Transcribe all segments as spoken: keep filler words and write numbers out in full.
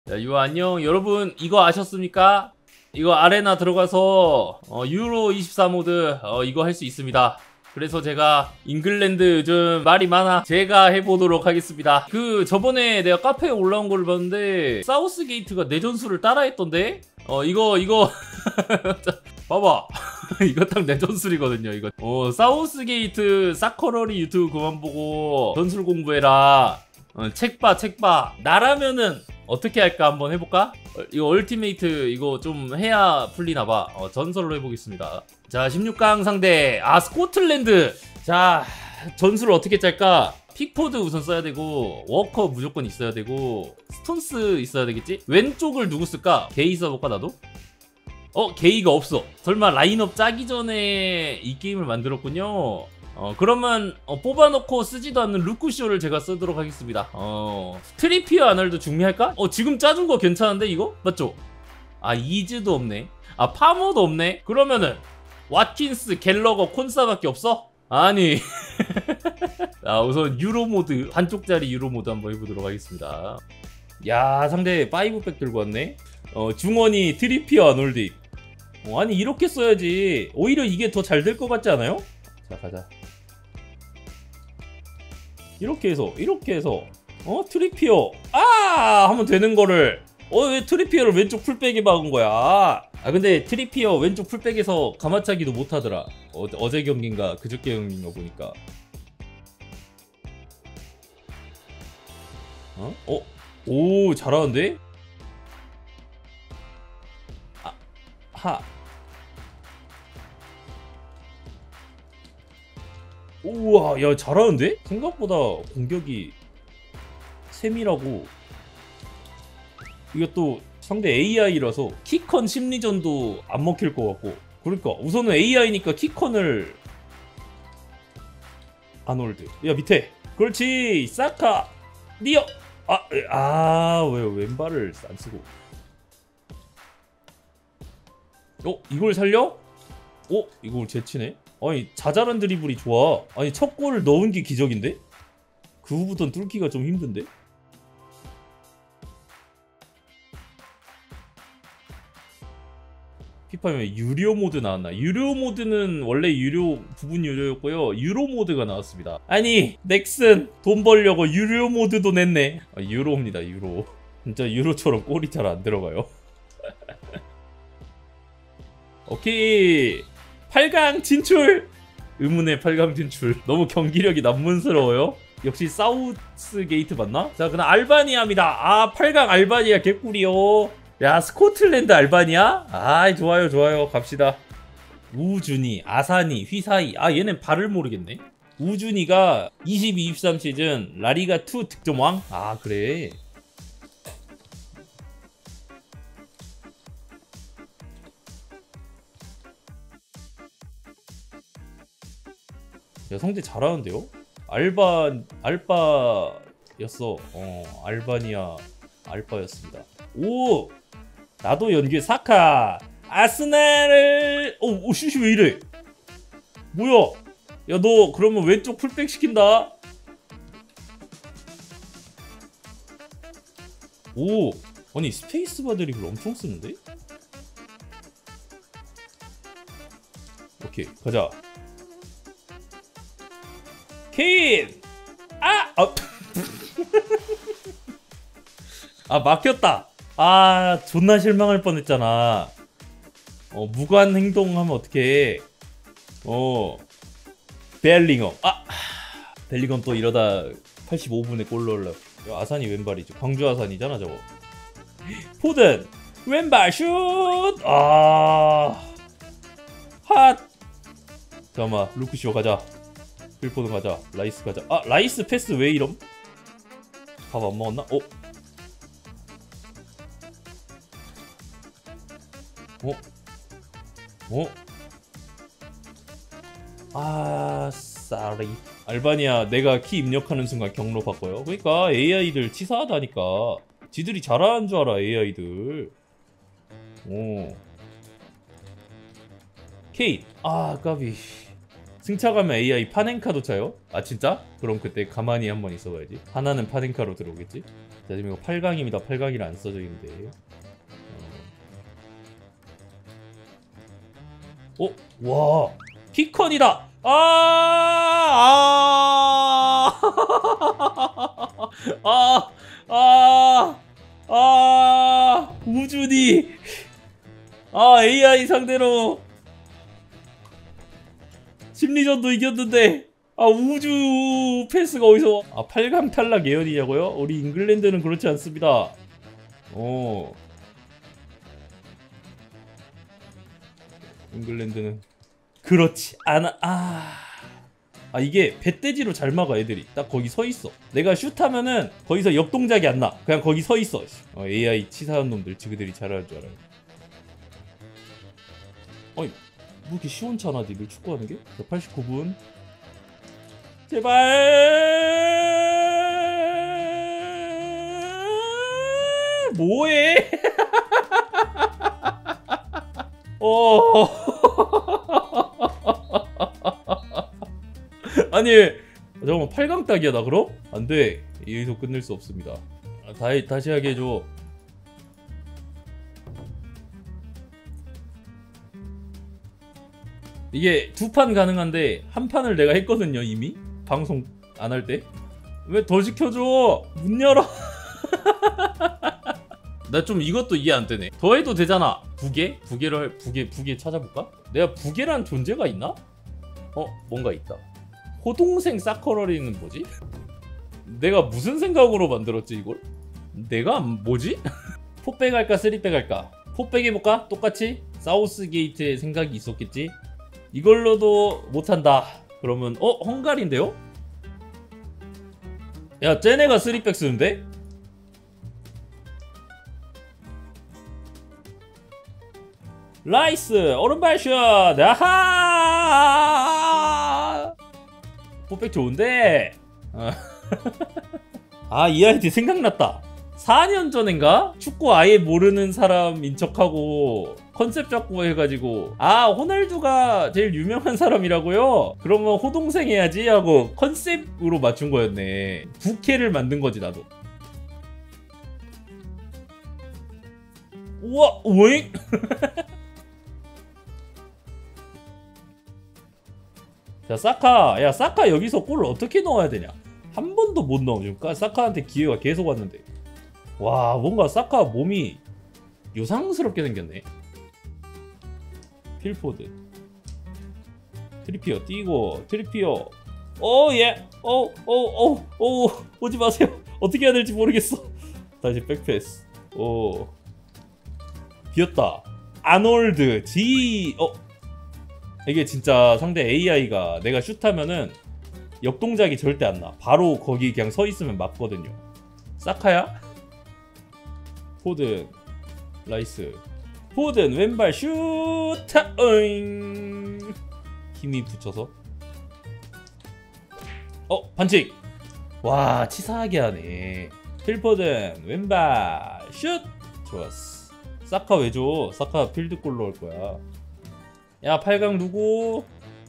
자, 이거 안녕. 여러분, 이거 아셨습니까? 이거 아레나 들어가서 어, 유로 이십사 모드 어, 이거 할 수 있습니다. 그래서 제가 잉글랜드 요즘 말이 많아 제가 해보도록 하겠습니다. 그 저번에 내가 카페에 올라온 걸 봤는데 사우스 게이트가 내 전술을 따라했던데? 어 이거 이거 봐봐. 이거 딱 내 전술이거든요. 이거 어 사우스 게이트 사커러리 유튜브 그만 보고 전술 공부해라. 어, 책봐 책봐. 나라면은 어떻게 할까 한번 해볼까? 어, 이거 얼티메이트 이거 좀 해야 풀리나봐. 어, 전설로 해보겠습니다. 자, 십육 강 상대 아 스코틀랜드. 자, 전술을 어떻게 짤까? 픽포드 우선 써야 되고 워커 무조건 있어야 되고 스톤스 있어야 되겠지? 왼쪽을 누구 쓸까? 게이 써볼까 나도? 어? 게이가 없어. 설마 라인업 짜기 전에 이 게임을 만들었군요. 어 그러면 어, 뽑아놓고 쓰지도 않는 루쿠쇼를 제가 쓰도록 하겠습니다. 어 트리피어 아날도 중미할까? 어 지금 짜준 거 괜찮은데 이거? 맞죠? 아 이즈도 없네. 아 파머도 없네. 그러면은 왓킨스, 갤러거, 콘사밖에 없어? 아니 자 우선 유로 모드 반쪽짜리 유로 모드 한번 해보도록 하겠습니다. 야 상대 파이브백 들고 왔네. 어 중원이 트리피어 아놀디. 어, 아니 이렇게 써야지. 오히려 이게 더 잘 될 것 같지 않아요? 자 가자. 이렇게 해서 이렇게 해서 어 트리피어 아 하면 되는 거를 어 왜 트리피어를 왼쪽 풀백에 박은 거야? 아 근데 트리피어 왼쪽 풀백에서 가마차기도 못하더라. 어, 어제 경기인가 그저께 경기인가 보니까. 어? 어? 오 잘하는데? 아 하. 우와 야 잘하는데? 생각보다 공격이 세밀하고 이것도 상대 에이아이라서 키컨 심리전도 안 먹힐 것 같고. 그러니까 우선은 에이아이니까 키컨을 아놀드 야 밑에 그렇지 사카 니어 아아왜 왼발을 안 쓰고 어 이걸 살려? 어 이걸 제치네. 아니 자잘한 드리블이 좋아. 아니 첫 골을 넣은 게 기적인데? 그 후부터는 뚫기가 좀 힘든데? 피파면 유료 모드 나왔나? 유료 모드는 원래 유료 부분 유료였고요. 유로 모드가 나왔습니다. 아니 넥슨 돈 벌려고 유료 모드도 냈네. 아, 유로입니다 유로. 진짜 유로처럼 골이 잘 안 들어가요. 오케이 팔 강 진출! 의문의 팔 강 진출. 너무 경기력이 난문스러워요. 역시 사우스 게이트 맞나? 자 그럼 알바니아입니다. 아 팔 강 알바니아 개꿀이요. 야 스코틀랜드 알바니아? 아 좋아요 좋아요 갑시다. 우준이, 아사니, 휘사이. 아 얘는 발을 모르겠네. 우준이가 이십이 이십삼 시즌 라리가 이 득점왕? 아 그래. 야 성재 잘하는데요? 알바 알바였어. 어 알바니아 알바였습니다. 오 나도 연계 사카 아스날을 오 슈슈 왜 이래? 뭐야? 야 너 그러면 왼쪽 풀백 시킨다. 오 아니 스페이스바 드리블 엄청 쓰는데? 오케이 가자. 케인! 아! 아, 아 막혔다. 아 존나 실망할 뻔했잖아. 어 무관 행동하면 어떡해. 어 벨링엄 아 벨링엄 또 이러다 팔십오 분에 골 넣으려고. 아산이 왼발이죠. 광주 아산이잖아 저거. 포든 왼발 슛! 아 핫! 잠깐만 루크쇼 가자. 필포드 가자. 라이스 가자. 아 라이스 패스 왜 이럼? 밥 안 먹었나? 어? 어? 어? 아 쏘리. 알바니아 내가 키 입력하는 순간 경로 바꿔요. 그러니까 에이아이들 치사하다니까. 지들이 잘하는 줄 알아 에이아이들. 오 케인 아 까비. 승차가면 에이아이 파넨카도 차요? 아 진짜? 그럼 그때 가만히 한번 있어봐야지. 하나는 파넨카로 들어오겠지? 자, 지금 이거 팔 강입니다. 팔 강이라 안 써져 있는데. 어? 어? 와! 키컨이다! 아! 아! 아! 아! 아! 우준이! 아, 에이아이 상대로 심리전도 이겼는데, 아, 우주 패스가 어디서? 아, 팔 강 탈락 예언이냐고요? 우리 잉글랜드는 그렇지 않습니다. 어. 잉글랜드는 그렇지 않아. 아, 아 이게 배돼지로 잘 막아 애들이. 딱 거기 서 있어. 내가 슛하면은 거기서 역동작이 안 나. 그냥 거기 서 있어. 어, 에이아이 치사한 놈들 지그들이 잘할 줄 알아요. 어이, 뭐 이렇게 시원찮아 니들 축구하는 게? 자, 팔십구 분. 제발. 뭐해? 어. 아니 잠깐만 팔 강 딱이야 나 그럼? 안돼 여기서 끝낼 수 없습니다. 아, 다시, 다시 하게 해줘. 이게 두 판 가능한데 한 판을 내가 했거든요 이미? 방송 안 할 때? 왜 더 시켜줘? 문 열어. 나 좀 이것도 이해 안 되네. 더 해도 되잖아. 부계? 부계를 부계 부계 찾아볼까? 내가 부계란 존재가 있나? 어 뭔가 있다. 호동생 사커러리는 뭐지? 내가 무슨 생각으로 만들었지 이걸? 내가 뭐지? 포백 할까 쓰리백 할까? 포백 해볼까? 똑같이? 사우스 게이트에 생각이 있었겠지? 이걸로도 못한다. 그러면 어? 헝가리인데요? 야 쟤네가 쓰리백 쓰는데? 라이스 오른발슛 아하 포백 좋은데. 아 이 아이디 생각났다. 사 년 전인가? 축구 아예 모르는 사람인 척하고 컨셉 잡고 해가지고 아 호날두가 제일 유명한 사람이라고요? 그러면 호동생 해야지 하고 컨셉으로 맞춘 거였네. 부캐를 만든 거지 나도. 우와 오잉? 자 사카 야 사카 여기서 골을 어떻게 넣어야 되냐. 한 번도 못 넣어. 지금 사카한테 기회가 계속 왔는데. 와 뭔가 사카 몸이 요상스럽게 생겼네. 필포드 트리피어 뛰고 트리피어 오예 오오오오 오지 마세요. 어떻게 해야 될지 모르겠어. 다시 백패스. 오 비었다. 아놀드 지 어 이게 진짜 상대 에이아이가 내가 슛하면은 역동작이 절대 안 나. 바로 거기 그냥 서 있으면 맞거든요. 사카야? 포든 라이스 포든 왼발 슛 어잉 힘이 붙여서 어 반칙. 와 치사하게 하네. 필포든 왼발 슛 좋았어. 사카 왜 줘? 사카 필드골 넣을 거야. 야 팔 강 누구?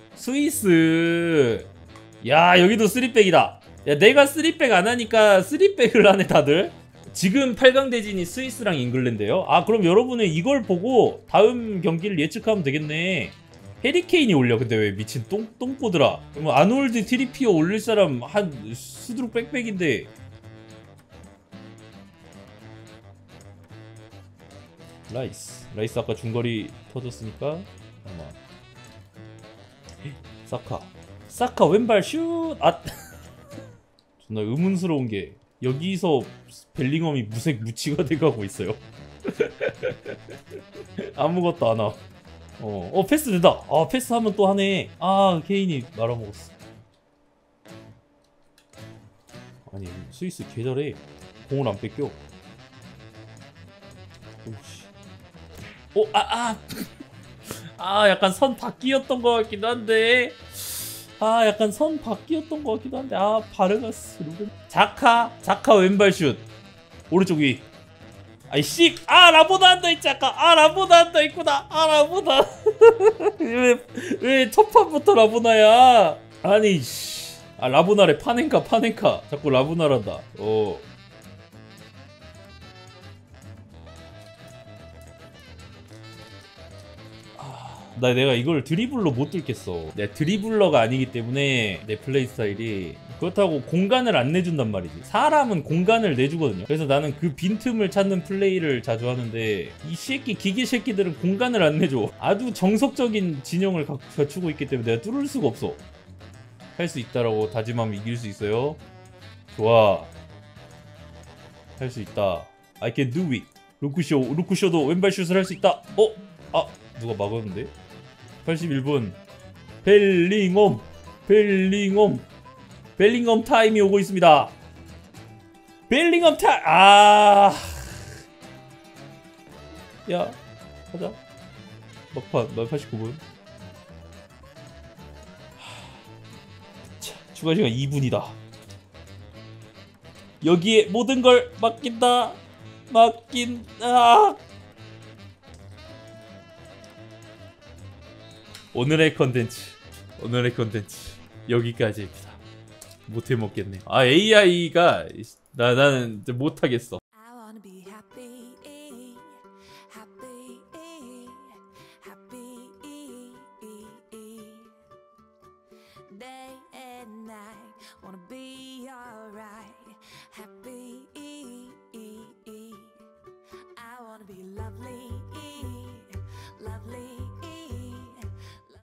스위스. 야 여기도 쓰리백이다. 야 내가 쓰리백 안 하니까 쓰리백을 하네 다들. 지금 팔 강 대진이 스위스랑 잉글랜드예요. 아 그럼 여러분은 이걸 보고 다음 경기를 예측하면 되겠네. 해리케인이 올려. 근데 왜 미친 똥, 똥꼬들아. 뭐 아놀드 트리피어 올릴 사람 한 수두룩 빽빽인데. 라이스 라이스 아까 중거리 터졌으니까 아마 사카 사카 왼발 슛. 아 존나 의문스러운 게 여기서 벨링엄이 무색 무치가 돼가고 있어요. 아무것도 안 와. 어, 어 패스 된다. 아 패스하면 또 하네. 아 케인이 말아먹었어. 아니 스위스 개잘해. 공을 안 뺏겨. 오씨. 오, 아, 아. 아, 약간 선 바뀌었던 것 같기도 한데. 아, 약간 선 바뀌었던 것 같기도 한데. 아, 바르가스. 루벤. 자카. 자카 왼발 슛. 오른쪽 위. 아이, 씨. 아, 라보다 앉아있지, 아까. 아, 라보다 앉아있구나. 아, 라보다. 왜, 왜 첫 판부터 라보나야. 아니, 씨. 아, 라보나래. 파넨카, 파넨카. 자꾸 라보나란다. 어. 나 내가 이걸 드리블로 못 뚫겠어. 내가 드리블러가 아니기 때문에 내 플레이 스타일이 그렇다고 공간을 안 내준단 말이지. 사람은 공간을 내주거든요. 그래서 나는 그 빈틈을 찾는 플레이를 자주 하는데 이 새끼 기계 새끼들은 공간을 안 내줘. 아주 정석적인 진영을 갖추고 있기 때문에 내가 뚫을 수가 없어. 할 수 있다라고 다짐하면 이길 수 있어요. 좋아. 할 수 있다. I can do it. 루쿠쇼, 루쿠쇼도 왼발 슛을 할 수 있다. 어? 아, 누가 막았는데? 팔십일 분. 벨링엄, 벨링엄, 벨링엄 타임이 오고 있습니다. 벨링엄 타임. 아, 야, 가자. 막판, 나 팔십구 분. 자, 추가 시간 이 분이다. 여기에 모든 걸 맡긴다. 맡긴다. 오늘의 컨텐츠, 오늘의 컨텐츠 여기까지입니다. 못해 먹겠네. 아, 에이아이가 나 나는 못 하겠어. I wanna be happy, happy, happy. Day and night, wanna be